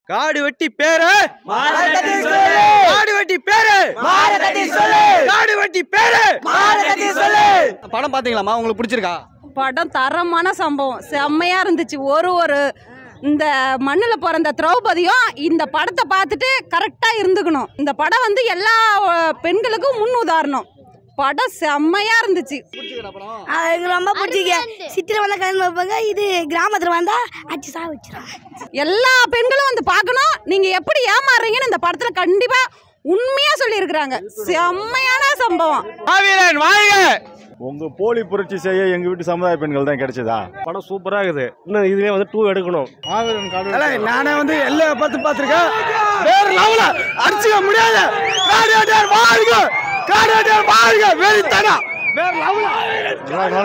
காடு வெட்டி பேரு காடு வெட்டி பேரு காடு வெட்டி பேரு. படம் பாத்தீங்களாமா? உங்களுக்கு பிடிச்சிருக்கா? படம் தரமான சம்பவம், செம்மையா இருந்துச்சு. ஒரு இந்த மண்ணில் பிறந்த திரௌபதியும் இந்த படத்தை பார்த்துட்டு கரெக்டாக இருந்துக்கணும். இந்த படம் வந்து எல்லா பெண்களுக்கும் முன் உதாரணம். படம் செம்மையா இருந்துச்சு. எனக்கு ரொம்ப பிடிச்சிக்க. சித்திரை வந்தா கல்யாணம் வைப்பாங்க, இது கிராமத்தில் வந்தா அடிச்சு சா வச்சிருவாங்க. எல்லா பெண்களும் வந்து பார்க்கணும். நீங்க எப்படி ஏமாறுறீங்கன்னு இந்த படத்துல கண்டிப்பா உண்மையா சொல்லி இருக்கிறாங்க. செம்மையான சம்பவம். மாவீரன் வாழ்க. உங்க போலி புரட்சி செய்ய எங்க வீட்டு சமுதாய பெண்கள் தான் கிடைச்சதா? படம் சூப்பரா இருக்குது. இன்னும் இதுலயே வந்து 2 எடுக்கணும். நானே வந்து எல்லாம் பார்த்துருக்கேன். வேற லெவல அடிச்சுக்க முடியாது. காடியாட்டர் வாழ்க, காடியாட்டர் வாழ்க. வெறித்தனா வேற லெவல.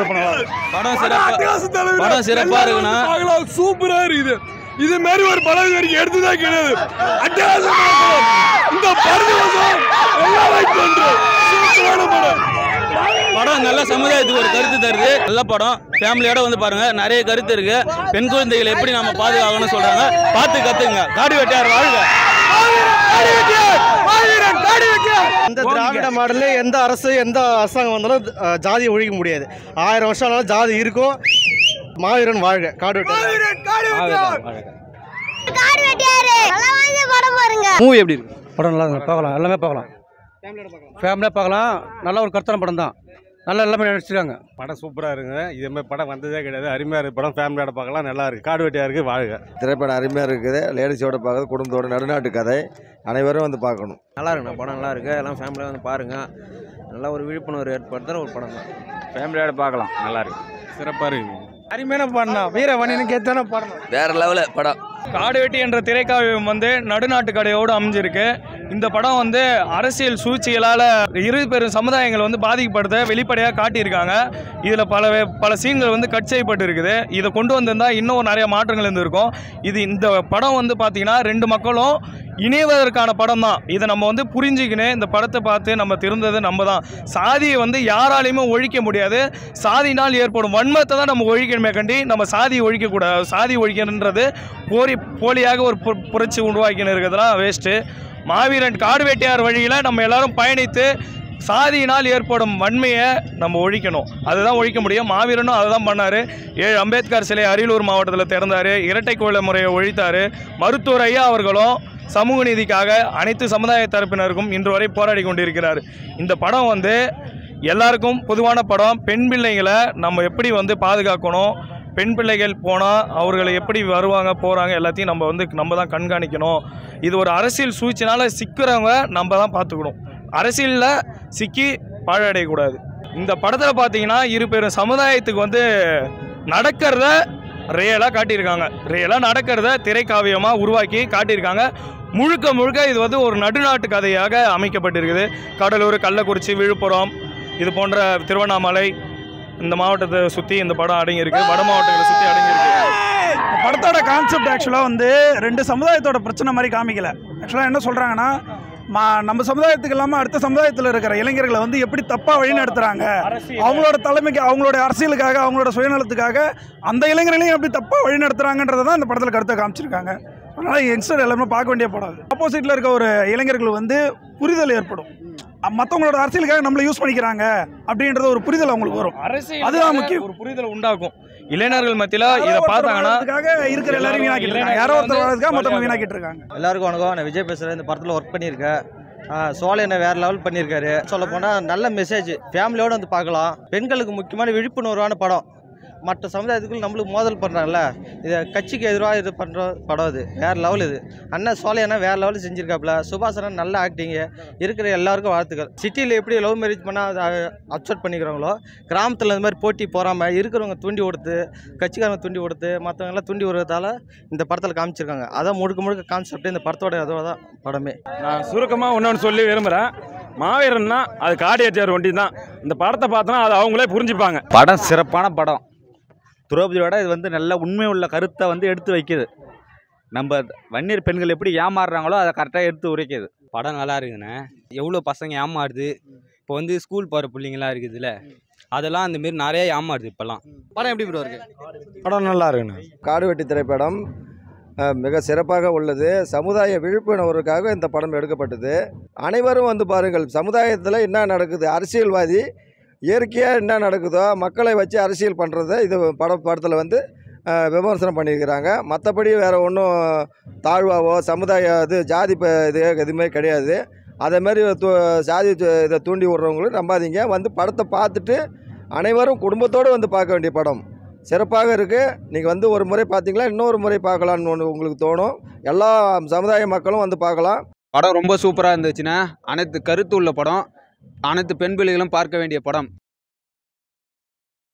படம் சிறப்பா இருக்குன்னா சூப்பரா இருக்குது. இது மாதிரி ஒரு படம் வரைக்கும் எடுத்துதான் கிடையாது. இந்த படம் நல்ல சமுதாயத்துக்கு ஒரு கருத்து தருது. நல்ல படம், ஃபேமிலியோட வந்து பாருங்க. நிறைய கருத்து இருக்கு. பெண் குழந்தைகளை எப்படி நம்ம பாதுகாக்கணும்னு சொல்றாங்க. பார்த்து கத்துங்க. காடு வெட்டியார் வாழ்க. இந்த திராவிட மாடல்ல எந்த அரசு எந்த அரசாங்கம் வந்தாலும் ஜாதியை ஒழிக்க முடியாது. 1000 வருஷம் ஆனாலும் ஜாதி இருக்கும். மாவீரன் வாழ்க. காடு வெட்டியார். மூவி எப்படி இருக்கு? படம் நல்லா இருக்கு, பார்க்கலாம், எல்லாமே பார்க்கலாம், ஃபேமிலியாக பார்க்கலாம். நல்ல ஒரு கருத்தான படம் தான். நல்லா எல்லாமே நடிச்சிருக்காங்க. படம் சூப்பரா இருக்குங்க. இதே மாதிரி படம் வந்ததே கிடையாது. அருமையா இருக்கு படம். ஃபேமிலியோட பார்க்கலாம், நல்லா இருக்கு. காடு வெட்டியாருக்கு வாழ்க. திரைப்படம் அருமையா இருக்குது. லேடிஸோட பார்க்கறது, குடும்பத்தோட, நடுநாட்டு கதை. அனைவரும் வந்து பார்க்கணும். நல்லா இருக்குண்ணா, படம் நல்லா இருக்கு. எல்லாம் ஃபேமிலியாக வந்து பாருங்க. நல்லா ஒரு விழிப்புணர்வு ஏற்படுத்துகிற ஒரு படம் தான். ஃபேமிலியோட பார்க்கலாம், நல்லா இருக்கு. சிறப்பா இருக்கு. அருமையான படம். வீரவணின்னு கேட்டான படம் வேற லெவலில் படம். காடு வெட்டி என்ற திரைக்காவியம் வந்து நடுநாட்டு கடையோடு அமைஞ்சிருக்கு. இந்த படம் வந்து அரசியல் சூழ்ச்சிகளால் இரு பெரும் சமுதாயங்கள் வந்து பாதிக்கப்படுத்த வெளிப்படையாக காட்டியிருக்காங்க. இதில் பல சீன்கள் வந்து கட் செய்யப்பட்டு இருக்குது. இதை கொண்டு வந்திருந்தால் இன்னும் நிறைய மாற்றங்கள் இருந்திருக்கும். இந்த படம் வந்து பார்த்திங்கன்னா 2 மக்களும் இணைவதற்கான படம் தான். இதை நம்ம வந்து புரிஞ்சுக்கின்னு இந்த படத்தை பார்த்து நம்ம திருந்தது நம்ம தான். சாதியை வந்து யாராலையுமே ஒழிக்க முடியாது. சாதியினால் ஏற்படும் வன்மத்தை தான் நம்ம ஒழிக்கணுமே கண்டி நம்ம சாதியை ஒழிக்கக்கூடாது. சாதி ஒழிக்கணுன்றது போலியாக ஒரு புரட்சி உருவாக்கின்னு இருக்கிறதுலாம் வேஸ்ட்டு. மாவீரன் காடு வெட்டியார் வழியில் நம்ம எல்லாரும் பயணித்து சாதியினால் ஏற்படும் வன்மையை நம்ம ஒழிக்கணும். அதுதான் ஒழிக்க முடியும். மாவீரனும் அதை தான் பண்ணார். 7 அம்பேத்கர் சிலை அரியலூர் மாவட்டத்தில் திறந்தார். இரட்டை குல முறையை ஒழித்தார். மருத்துவர் ஐயா அவர்களும் சமூக நீதிக்காக அனைத்து சமுதாய தரப்பினருக்கும் இன்று வரை போராடி கொண்டிருக்கிறார். இந்த படம் வந்து எல்லாருக்கும் பொதுவான படம். பெண் பிள்ளைகளை நம்ம எப்படி வந்து பாதுகாக்கணும், பெண் பிள்ளைகள் போனால் அவர்களை எப்படி வருவாங்க போகிறாங்க எல்லாத்தையும் நம்ம தான் கண்காணிக்கணும். இது ஒரு அரசியல் சூழ்ச்சினால் சிக்கிறவங்க நம்ம தான் பார்த்துக்கணும். அரசியலில் சிக்கி பாழடையக்கூடாது. இந்த படத்தில் பார்த்தீங்கன்னா இரு பெரும் சமுதாயத்துக்கு வந்து நடக்கிறத ரியலாக காட்டியிருக்காங்க. ரியலாக நடக்கிறத திரைக்காவியமாக உருவாக்கி காட்டியிருக்காங்க. முழுக்க இது வந்து ஒரு நடுநாட்டு கதையாக அமைக்கப்பட்டிருக்குது. கடலூர், கள்ளக்குறிச்சி, விழுப்புரம், இது போன்ற திருவண்ணாமலை, இந்த மாவட்டத்தை சுற்றி இந்த படம் அடங்கியிருக்கு. வட மாவட்டங்களை சுற்றி அடங்கியிருக்கு. படத்தோட கான்செப்ட் ஆக்சுவலாக வந்து 2 சமுதாயத்தோட பிரச்சனை மாதிரி காமிக்கல. ஆக்சுவலாக என்ன சொல்கிறாங்கன்னா, நம்ம சமுதாயத்துக்கு இல்லாமல் அடுத்த சமுதாயத்தில் இருக்கிற இளைஞர்களை வந்து எப்படி தப்பாக வழி நடத்துகிறாங்க, அவங்களோட தலைமைக்கு, அவங்களோட அரசியலுக்காக, அவங்களோட சுயநலத்துக்காக அந்த இளைஞர்களையும் எப்படி தப்பாக வழி நடத்துகிறாங்கன்றதை தான் இந்த படத்தில் கருத்தை காமிச்சிருக்காங்க. அதனால் யங்ஸ்டர் எல்லாமே பார்க்க வேண்டிய படம். ஆப்போசிட்டில் இருக்க ஒரு இளைஞர்கள் வந்து புரிதல் ஏற்படும். மற்றவங்களோட அரசியலுக்காக நம்மளை யூஸ் பண்ணிக்கிறாங்க அப்படின்றது ஒரு புரிதல் அவங்களுக்கு வரும். அதுதான் முக்கியம். ஒரு புரிதல் உண்டாக்கும் இளைஞர்கள் மத்தியில். இதை பார்த்தாங்கன்னா இருக்கிற எல்லாரும் வீணாக்கிட்டு இருக்காங்க. யாரோ ஒருத்தர் மற்றவங்க வீணாக்கிட்டு இருக்காங்க. எல்லாருக்கும் வணக்கம். நான் விஜய் பேசுகிறேன். இந்த படத்தில் ஒர்க் பண்ணியிருக்கேன். சோலையனை வேறு லெவல் பண்ணியிருக்காரு. சொல்ல போனால் நல்ல மெசேஜ். ஃபேமிலியோடு வந்து பார்க்கலாம். பெண்களுக்கு முக்கியமான விழிப்புணர்வான படம். மற்ற சமுதாயத்துக்குள்ள நம்மளுக்கு மோதல் பண்ணுறாங்கல்ல, இதை கட்சிக்கு எதிராக இது பண்ணுற படம். இது வேறு லெவல். இது அண்ணன் சோலையனா வேறு லெவலில் செஞ்சுருக்காப்புல. சுபாஷனா நல்ல ஆக்டிங்கு. இருக்கிற எல்லாருக்கும் வாழ்த்துக்கள். சிட்டியில் எப்படி லவ் மேரேஜ் பண்ணால் அதை அப்செட் பண்ணிக்கிறாங்களோ, கிராமத்தில் இந்த மாதிரி போட்டி போகாமல் இருக்கிறவங்க தூண்டி கொடுத்து, கட்சிக்காரங்க தூண்டி கொடுத்து, மற்றவங்கெல்லாம் தூண்டி விடுறதால இந்த படத்தில் காமிச்சிருக்காங்க. அதான் முழுக்க கான்செப்ட் இந்த படத்தோட அதோட தான் படமே. நான் சுருக்கமாக ஒன்று சொல்லி விரும்புகிறேன். மாவீரன்னா அது காடியாட்டியார் வண்டி தான். இந்த படத்தை பார்த்தோன்னா அது அவங்களே புரிஞ்சுப்பாங்க. படம் சிறப்பான படம். திரௌபதியோட இது வந்து நல்ல உண்மை உள்ள கருத்தை வந்து எடுத்து வைக்குது. நம்ம வன்னியர் பெண்கள் எப்படி ஏமாறுறாங்களோ அதை கரெக்டாக எடுத்து உரைக்குது. படம் நல்லா இருக்குண்ணே. எவ்வளோ பசங்க ஏமாறுது. இப்போ வந்து ஸ்கூல் போகிற பிள்ளைங்களாம் இருக்குதுல்ல, அதெல்லாம் அந்தமாரி நிறைய ஏமாறுது இப்போல்லாம். படம் எப்படி ப்ரோ இருக்கு? படம் நல்லா இருக்குண்ணா. காடு வெட்டி திரைப்படம் மிக சிறப்பாக உள்ளது. சமுதாய விழிப்புணர்வுக்காக இந்த படம் எடுக்கப்பட்டது. அனைவரும் வந்து பாருங்கள், சமுதாயத்தில் என்ன நடக்குது, அரசியல்வாதி இயற்கையாக என்ன நடக்குதோ மக்களை வச்சு அரசியல் பண்ணுறத இது படத்தில் வந்து விமர்சனம் பண்ணியிருக்கிறாங்க. மற்றபடி வேறு ஒன்றும் தாழ்வாவோ சமுதாய ஜாதி இது எதுவுமே கிடையாது. அதேமாரி ஜாதி இதை தூண்டி விட்றவங்களும் நம்பாதீங்க. வந்து படத்தை பார்த்துட்டு அனைவரும் குடும்பத்தோடு வந்து பார்க்க வேண்டிய படம். சிறப்பாக இருக்குது. நீங்கள் வந்து ஒரு முறை பார்த்தீங்களா இன்னொரு முறை பார்க்கலான்னு ஒன்று உங்களுக்கு தோணும். எல்லா சமுதாய மக்களும் வந்து பார்க்கலாம். படம் ரொம்ப சூப்பராக இருந்துச்சுன்னா, அனைத்து கருத்து உள்ள படம், அனைத்து பெண் பிள்ளைகளும் பார்க்க வேண்டிய படம்.